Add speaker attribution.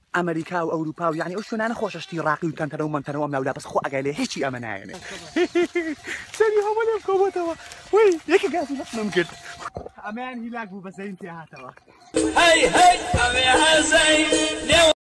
Speaker 1: ئەمریکا و ئەوروپا و یعنی ئەو شوێنانە خۆشەشتی ڕاقی و تەنتەنە و مەمتەنەوە مەولا بەس خۆ ئەگەلێ هیچی ئەمە نایەنێ سەری هەموو لێم کۆبۆتەوە وەی یەکە گازی لەخنم کرد ئەمەیان هیلاک بوو بە زەین پێ هاتەوە